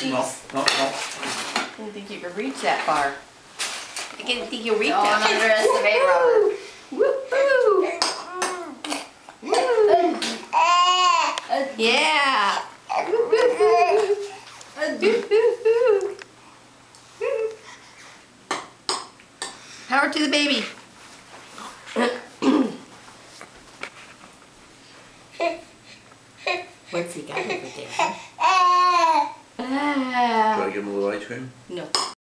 cheeks. No. I didn't think you could reach that far. I didn't think you'll reach that Don't underestimate Robert. Woo-hoo! Yeah! Power to the baby. What's he got over there? Try to give him a little ice cream? No.